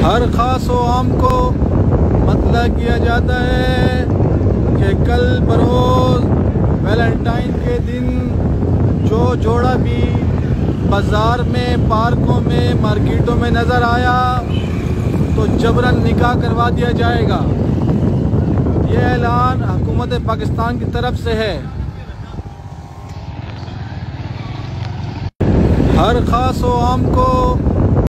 हर ख़ास व आम को मतला किया जाता है कि कल बरोज़ वैलेंटाइन के दिन जो जोड़ा भी बाज़ार में, पार्कों में, मार्केटों में नज़र आया तो जबरन निकाह करवा दिया जाएगा। ये ऐलान हुकूमत पाकिस्तान की तरफ से है। हर ख़ास व आम को